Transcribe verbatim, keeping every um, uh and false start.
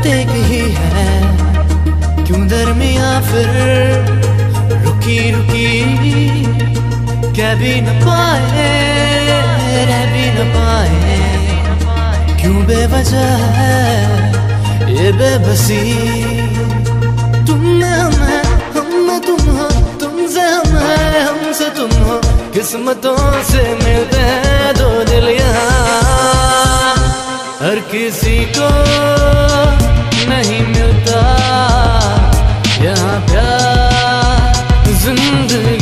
बात एक ही है, क्यों दरमिया फिर रुकी रुकी, कह भी न पाए रह भी न पाए, क्यों बेवजह है ये बेबसी। तुम में हम है, हम में तुम हो, तुमसे हम है, हमसे तुम हो, किस्मतों से मिलते हैं दो दिल यहाँ। हर किसी को नहीं मिलता यहाँ प्यार जिंदगी।